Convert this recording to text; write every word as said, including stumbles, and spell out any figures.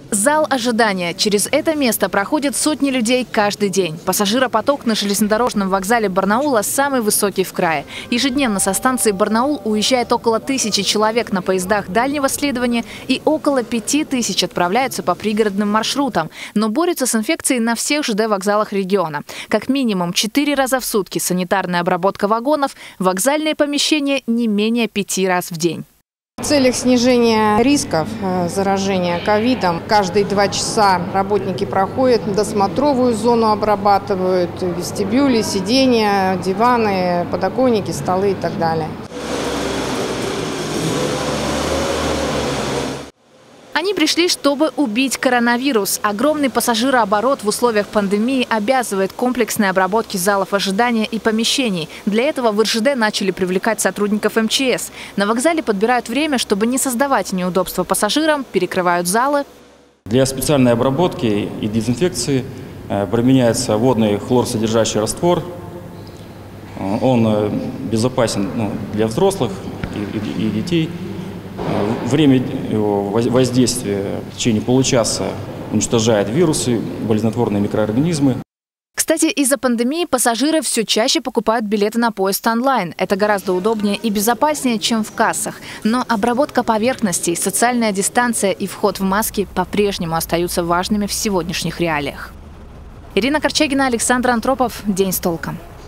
Зал ожидания. Через это место проходят сотни людей каждый день. Пассажиропоток на железнодорожном вокзале Барнаула самый высокий в крае. Ежедневно со станции Барнаул уезжает около тысячи человек на поездах дальнего следования и около пяти тысяч отправляются по пригородным маршрутам. Но борются с инфекцией на всех ЖД-вокзалах региона. Как минимум четыре раза в сутки санитарная обработка вагонов, вокзальные помещения не менее пяти раз в день. В целях снижения рисков заражения ковидом каждые два часа работники проходят досмотровую зону, обрабатывают вестибюли, сиденья, диваны, подоконники, столы и так далее. Они пришли, чтобы убить коронавирус. Огромный пассажирооборот в условиях пандемии обязывает комплексной обработки залов ожидания и помещений. Для этого в эр жэ дэ начали привлекать сотрудников эм че эс. На вокзале подбирают время, чтобы не создавать неудобства пассажирам, перекрывают залы. Для специальной обработки и дезинфекции применяется водный хлорсодержащий раствор. Он безопасен, ну, для взрослых и, и, и детей. Время его воздействия в течение получаса уничтожает вирусы, болезнетворные микроорганизмы. Кстати, из-за пандемии пассажиры все чаще покупают билеты на поезд онлайн. Это гораздо удобнее и безопаснее, чем в кассах. Но обработка поверхностей, социальная дистанция и вход в маски по-прежнему остаются важными в сегодняшних реалиях. Ирина Корчагина, Александр Антропов. День с толком.